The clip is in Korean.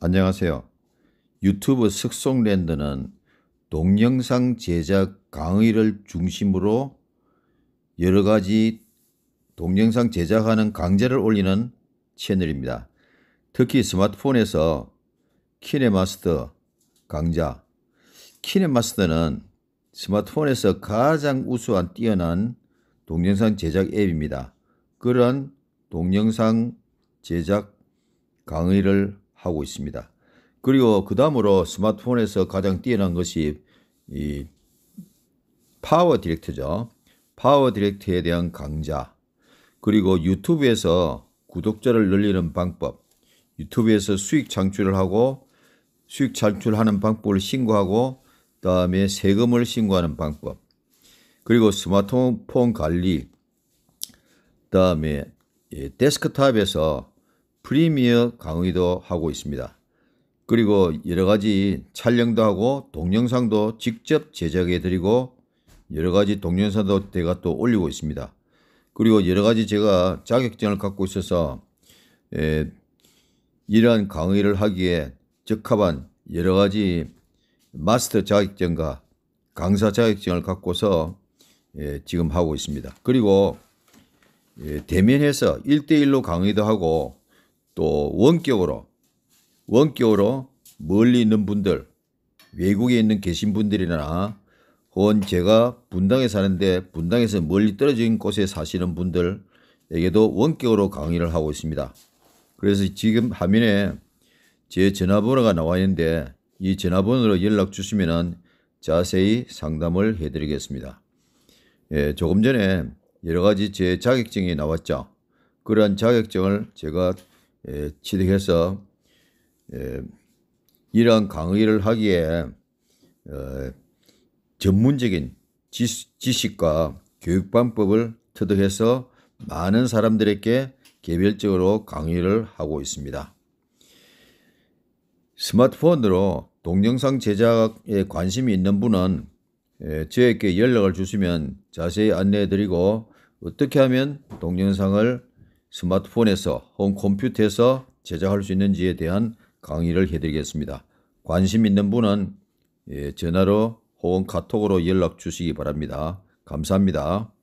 안녕하세요. 유튜브 석송랜드는 동영상 제작 강의를 중심으로 여러 가지 동영상 제작하는 강좌를 올리는 채널입니다. 특히 스마트폰에서 키네마스터 강좌. 키네마스터는 스마트폰에서 가장 우수한 뛰어난 동영상 제작 앱입니다. 그런 동영상 제작 강의를 하고 있습니다. 그리고 그 다음으로 스마트폰에서 가장 뛰어난 것이 이 파워 디렉터죠. 파워 디렉터에 대한 강좌, 그리고 유튜브에서 구독자를 늘리는 방법, 유튜브에서 수익 창출을 하고 수익 창출하는 방법을 신고하고 그다음에 세금을 신고하는 방법, 그리고 스마트폰 관리, 그다음에 데스크탑에서 프리미어 강의도 하고 있습니다. 그리고 여러 가지 촬영도 하고 동영상도 직접 제작해 드리고 여러 가지 동영상도 제가 또 올리고 있습니다. 그리고 여러 가지 제가 자격증을 갖고 있어서 이러한 강의를 하기에 적합한 여러 가지 마스터 자격증과 강사 자격증을 갖고서 지금 하고 있습니다. 그리고 대면해서 1대1로 강의도 하고 또 원격으로 멀리 있는 분들, 외국에 계신 분들이나 혹은 제가 분당에 사는데 분당에서 멀리 떨어진 곳에 사시는 분들에게도 원격으로 강의를 하고 있습니다. 그래서 지금 화면에 제 전화번호가 나와 있는데 이 전화번호로 연락 주시면 자세히 상담을 해드리겠습니다. 조금 전에 여러 가지 제 자격증이 나왔죠. 그러한 자격증을 제가 취득해서 이러한 강의를 하기에 전문적인 지식과 교육 방법을 터득해서 많은 사람들에게 개별적으로 강의를 하고 있습니다. 스마트폰으로 동영상 제작에 관심이 있는 분은 저에게 연락을 주시면 자세히 안내해 드리고 어떻게 하면 동영상을 스마트폰에서 혹은 컴퓨터에서 제작할 수 있는지에 대한 강의를 해드리겠습니다. 관심 있는 분은 전화로 혹은 카톡으로 연락 주시기 바랍니다. 감사합니다.